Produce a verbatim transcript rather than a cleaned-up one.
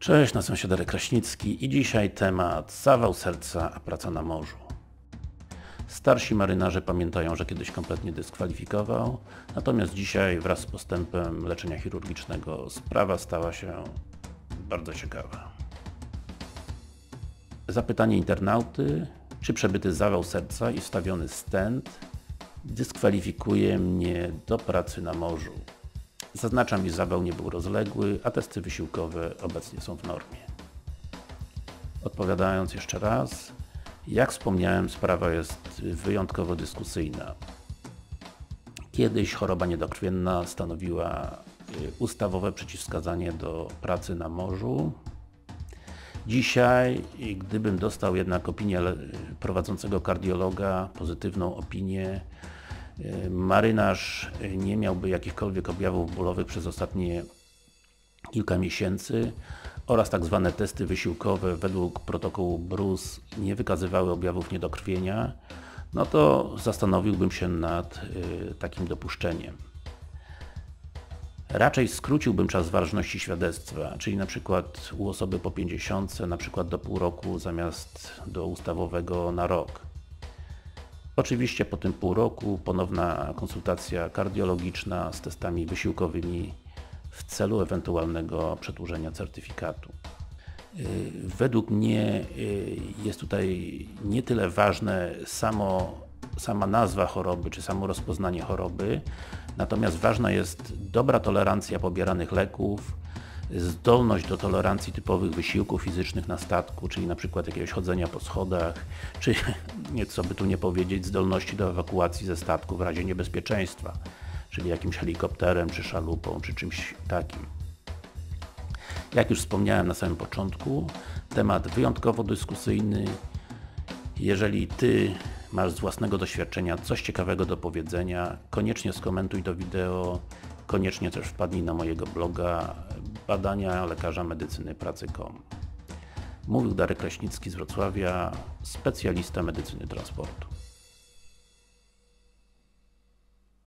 Cześć, nazywam się Darek Kraśnicki i dzisiaj temat zawał serca, a praca na morzu. Starsi marynarze pamiętają, że kiedyś kompletnie dyskwalifikował, natomiast dzisiaj wraz z postępem leczenia chirurgicznego sprawa stała się bardzo ciekawa. Zapytanie internauty, czy przebyty zawał serca i wstawiony stent dyskwalifikuje mnie do pracy na morzu? Zaznaczam, iż zawał nie był rozległy, a testy wysiłkowe obecnie są w normie. Odpowiadając jeszcze raz, jak wspomniałem, sprawa jest wyjątkowo dyskusyjna. Kiedyś choroba niedokrwienna stanowiła ustawowe przeciwwskazanie do pracy na morzu. Dzisiaj, gdybym dostał jednak opinię prowadzącego kardiologa, pozytywną opinię, marynarz nie miałby jakichkolwiek objawów bólowych przez ostatnie kilka miesięcy oraz tak zwane testy wysiłkowe według protokołu Bruce nie wykazywały objawów niedokrwienia, no to zastanowiłbym się nad y, takim dopuszczeniem. Raczej skróciłbym czas ważności świadectwa, czyli na przykład u osoby po pięćdziesiątce, na przykład do pół roku zamiast do ustawowego na rok. Oczywiście po tym pół roku ponowna konsultacja kardiologiczna z testami wysiłkowymi w celu ewentualnego przedłużenia certyfikatu. Według mnie jest tutaj nie tyle ważne samo, sama nazwa choroby, czy samo rozpoznanie choroby, natomiast ważna jest dobra tolerancja pobieranych leków, zdolność do tolerancji typowych wysiłków fizycznych na statku, czyli na przykład jakiegoś chodzenia po schodach, czy co by tu nie powiedzieć, zdolności do ewakuacji ze statku w razie niebezpieczeństwa, czyli jakimś helikopterem, czy szalupą, czy czymś takim. Jak już wspomniałem na samym początku, temat wyjątkowo dyskusyjny. Jeżeli Ty masz z własnego doświadczenia coś ciekawego do powiedzenia, koniecznie skomentuj to wideo, koniecznie też wpadnij na mojego bloga badania lekarza medycyny pracy kropka com. Mówił Darek Kraśnicki z Wrocławia, specjalista medycyny transportu.